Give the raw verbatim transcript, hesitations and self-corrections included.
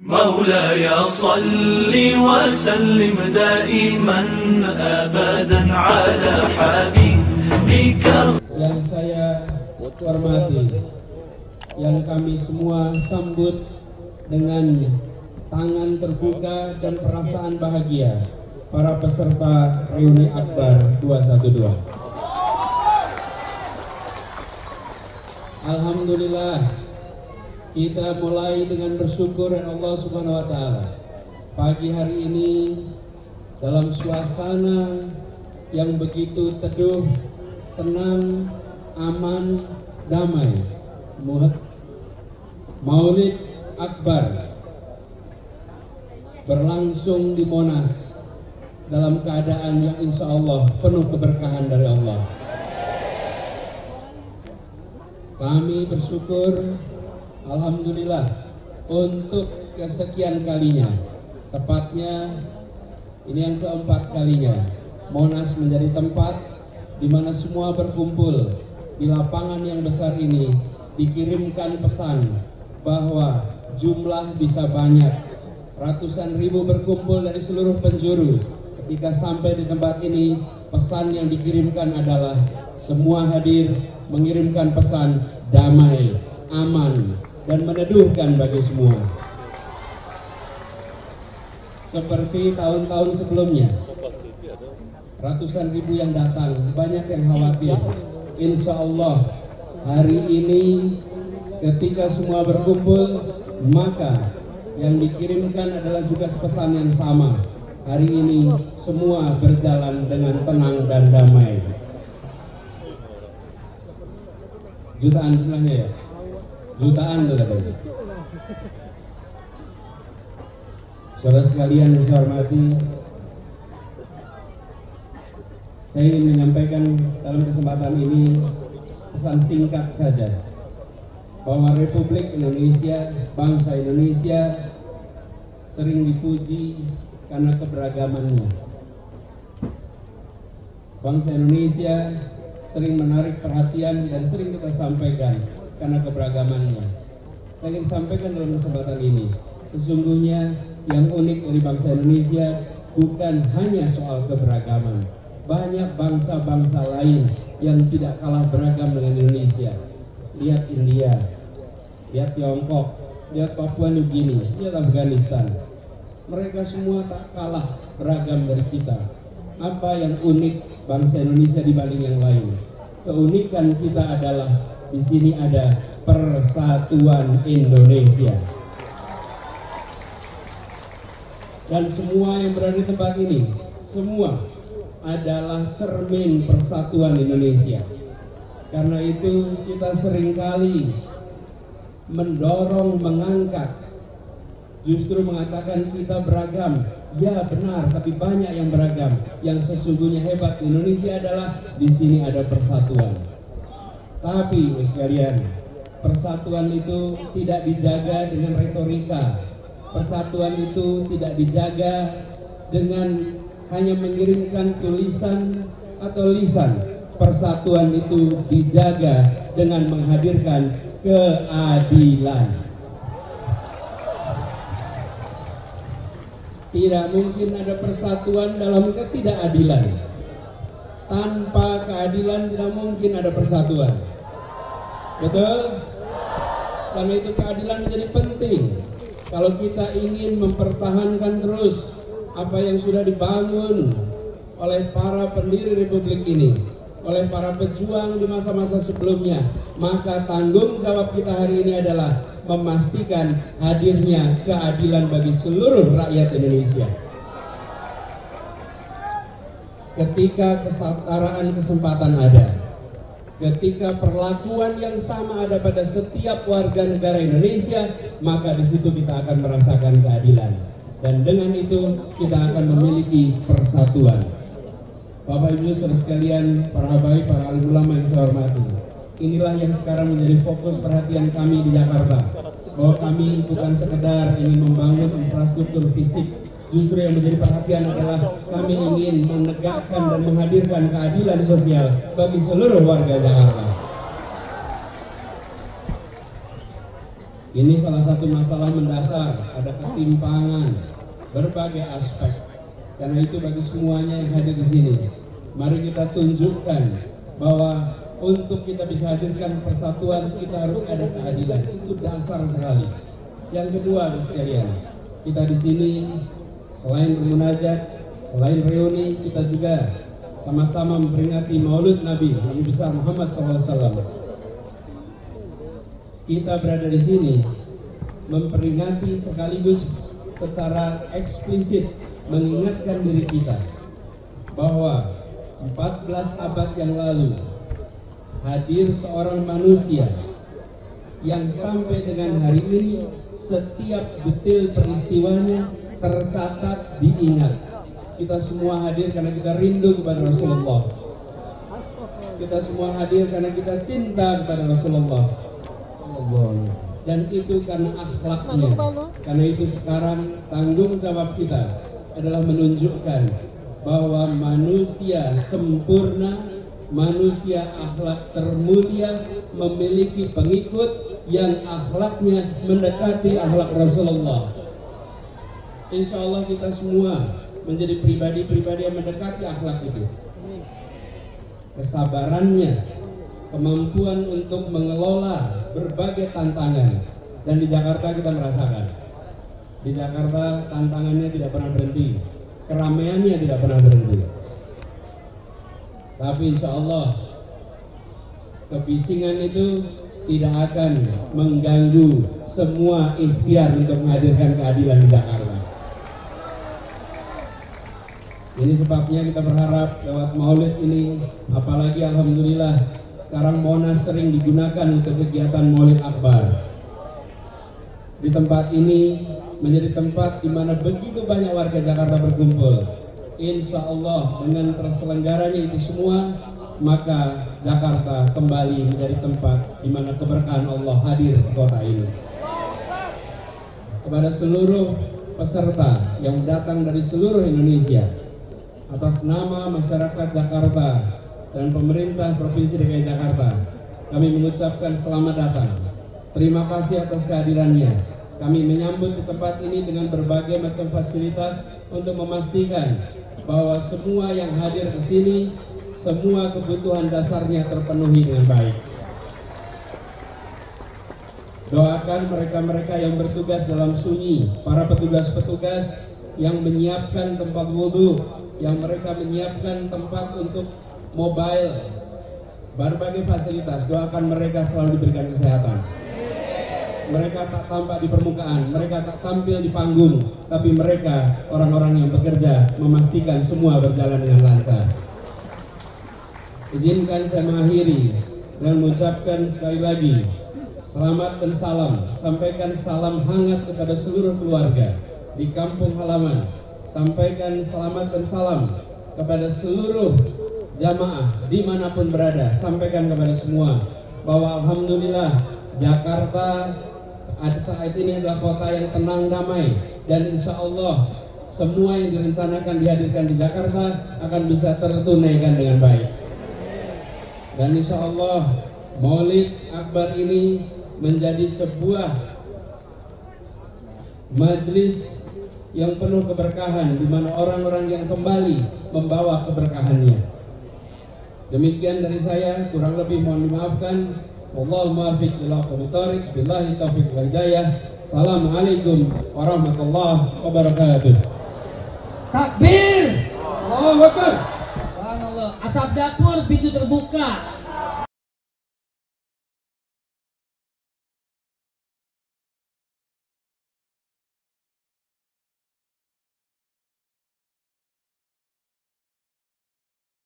مولاي صل وسلم دائما أبدا على حبيبك. Yang saya hormati, yang kami semua sambut dengan tangan terbuka dan perasaan bahagia, para peserta reuni Akbar dua satu dua. Alhamdulillah, kita mulai dengan bersyukur kepada Allah Subhanahu wa taala. Pagi hari ini dalam suasana yang begitu teduh, tenang, aman, damai, Maulid Akbar berlangsung di Monas dalam keadaan yang insya Allah penuh keberkahan dari Allah. Kami bersyukur, alhamdulillah, untuk kesekian kalinya, tepatnya ini yang keempat kalinya, Monas menjadi tempat di mana semua berkumpul di lapangan yang besar ini, dikirimkan pesan bahwa jumlah bisa banyak, ratusan ribu berkumpul dari seluruh penjuru. Ketika sampai di tempat ini, pesan yang dikirimkan adalah semua hadir mengirimkan pesan damai, aman, dan meneduhkan bagi semua. Seperti tahun-tahun sebelumnya, ratusan ribu yang datang, banyak yang khawatir. Insya Allah hari ini ketika semua berkumpul, maka yang dikirimkan adalah juga pesan yang sama. Hari ini semua berjalan dengan tenang dan damai. Jutaan jumlahnya ya? Jutaan tuh katanya. Saudara sekalian yang saya hormati, saya ingin menyampaikan dalam kesempatan ini pesan singkat saja, bahwa Republik Indonesia, bangsa Indonesia sering dipuji karena keberagamannya. Bangsa Indonesia sering menarik perhatian dan sering kita sampaikan karena keberagamannya. Saya ingin sampaikan dalam kesempatan ini, sesungguhnya yang unik dari bangsa Indonesia bukan hanya soal keberagaman. Banyak bangsa-bangsa lain yang tidak kalah beragam dengan Indonesia. Lihat India, lihat Tiongkok, lihat Papua New Guinea, lihat Afghanistan. Mereka semua tak kalah beragam dari kita. Apa yang unik bangsa Indonesia dibanding yang lain? Keunikan kita adalah di sini ada persatuan Indonesia. Dan semua yang berada di tempat ini, semua adalah cermin persatuan Indonesia. Karena itu kita seringkali mendorong, mengangkat, justru mengatakan kita beragam. Ya benar, tapi banyak yang beragam. Yang sesungguhnya hebat Indonesia adalah di sini ada persatuan. Tapi sekalian, persatuan itu tidak dijaga dengan retorika. Persatuan itu tidak dijaga dengan hanya mengirimkan tulisan atau lisan. Persatuan itu dijaga dengan menghadirkan keadilan. Tidak mungkin ada persatuan dalam ketidakadilan. Tanpa keadilan tidak mungkin ada persatuan. Betul? Karena itu keadilan menjadi penting. Kalau kita ingin mempertahankan terus apa yang sudah dibangun oleh para pendiri Republik ini, oleh para pejuang di masa-masa sebelumnya, maka tanggung jawab kita hari ini adalah memastikan hadirnya keadilan bagi seluruh rakyat Indonesia. Ketika kesetaraan kesempatan ada, ketika perlakuan yang sama ada pada setiap warga negara Indonesia, maka di situ kita akan merasakan keadilan. Dan dengan itu kita akan memiliki persatuan. Bapak Ibu saudara sekalian, para habaib, para alim ulama yang saya hormati, inilah yang sekarang menjadi fokus perhatian kami di Jakarta. Bahwa kami bukan sekedar ingin membangun infrastruktur fisik, justru yang menjadi perhatian adalah kami ingin menegakkan dan menghadirkan keadilan sosial bagi seluruh warga Jakarta. Ini salah satu masalah mendasar, ada ketimpangan berbagai aspek. Karena itu bagi semuanya yang hadir di sini, mari kita tunjukkan bahwa untuk kita bisa hadirkan persatuan, kita harus ada keadilan. Itu dasar sekali. Yang kedua, sekalian, kita di sini selain bermunajat, selain reuni, kita juga sama-sama memperingati Maulid Nabi Nabi besar Muhammad shallallahu alaihi wasallam. Kita berada di sini memperingati sekaligus secara eksplisit mengingatkan diri kita bahwa empat belas abad yang lalu hadir seorang manusia yang sampai dengan hari ini setiap detail peristiwanya tercatat, diingat. Kita semua hadir karena kita rindu kepada Rasulullah. Kita semua hadir karena kita cinta kepada Rasulullah. Dan itu karena akhlaknya. Karena itu sekarang tanggung jawab kita adalah menunjukkan bahwa manusia sempurna, manusia akhlak termulia, memiliki pengikut yang akhlaknya mendekati akhlak Rasulullah. Insya Allah kita semua menjadi pribadi-pribadi yang mendekati akhlak itu. Kesabarannya, kemampuan untuk mengelola berbagai tantangan, dan di Jakarta kita merasakan. Di Jakarta tantangannya tidak pernah berhenti, keramaiannya tidak pernah berhenti. Tapi insya Allah kebisingan itu tidak akan mengganggu semua ikhtiar untuk menghadirkan keadilan di Jakarta. Ini sebabnya kita berharap lewat Maulid ini, apalagi alhamdulillah sekarang Monas sering digunakan untuk kegiatan Maulid Akbar. Di tempat ini menjadi tempat di mana begitu banyak warga Jakarta berkumpul. Insya Allah dengan terselenggaranya itu semua, maka Jakarta kembali menjadi tempat di mana keberkahan Allah hadir di kota ini. Kepada seluruh peserta yang datang dari seluruh Indonesia, atas nama masyarakat Jakarta dan pemerintah Provinsi D K I Jakarta, kami mengucapkan selamat datang. Terima kasih atas kehadirannya. Kami menyambut di tempat ini dengan berbagai macam fasilitas untuk memastikan bahwa semua yang hadir ke sini, semua kebutuhan dasarnya terpenuhi dengan baik. Doakan mereka-mereka yang bertugas dalam sunyi, para petugas-petugas yang menyiapkan tempat wudhu, yang mereka menyiapkan tempat untuk mobile, berbagai fasilitas. Doakan mereka selalu diberikan kesehatan. Mereka tak tampak di permukaan, mereka tak tampil di panggung, tapi mereka orang-orang yang bekerja memastikan semua berjalan dengan lancar. Izinkan saya mengakhiri dengan mengucapkan sekali lagi selamat dan salam. Sampaikan salam hangat kepada seluruh keluarga di kampung halaman. Sampaikan selamat dan salam kepada seluruh jamaah dimanapun berada. Sampaikan kepada semua bahwa alhamdulillah Jakarta saat ini adalah kota yang tenang, damai, dan insya Allah semua yang direncanakan dihadirkan di Jakarta akan bisa tertunaikan dengan baik. Dan insya Allah Maulid Akbar ini menjadi sebuah majelis yang penuh keberkahan, di mana orang-orang yang kembali membawa keberkahannya. Demikian dari saya, kurang lebih mohon dimaafkan. Wallahu muwaffiq ila aqwamit thoriq, billahi taufiq wal hidayah. Assalamualaikum warahmatullahi wabarakatuh. Takbir. Allahu Akbar. Subhanallah. Asap dapur pintu terbuka.